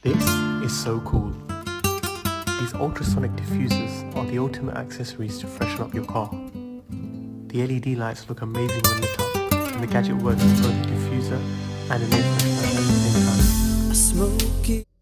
This is so cool. These ultrasonic diffusers are the ultimate accessories to freshen up your car. The LED lights look amazing when lit up, and the gadget works as both a diffuser and an air freshener at the same time.